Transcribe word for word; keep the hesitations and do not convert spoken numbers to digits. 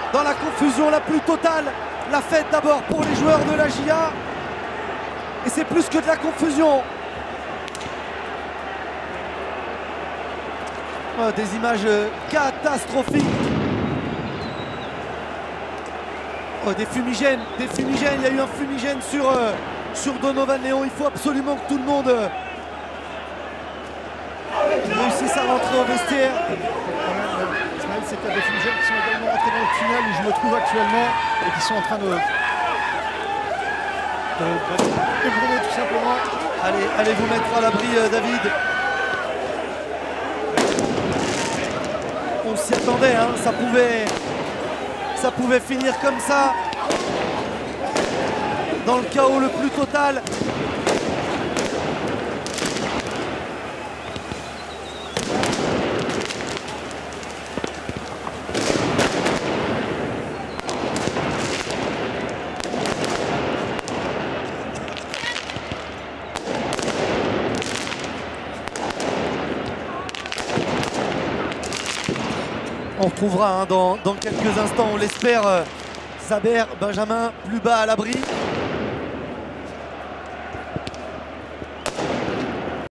dans la confusion la plus totale. La fête d'abord pour les joueurs de la J A. Et c'est plus que de la confusion. Oh, des images catastrophiques. Oh, des fumigènes, des fumigènes. Il y a eu un fumigène sur, euh, sur Donovan Léon. Il faut absolument que tout le monde euh, réussisse à rentrer au vestiaire. Ismaël, c'est qu'il y a des fumigènes qui sont également rentrés dans le tunnel où je me trouve actuellement et qui sont en train de, de, de brûler tout simplement. Allez, allez vous mettre à l'abri, euh, David. On s'y attendait, hein, ça pouvait, ça pouvait finir comme ça, dans le chaos le plus total. On retrouvera hein, dans, dans quelques instants, on l'espère, euh, Saber, Benjamin, plus bas à l'abri.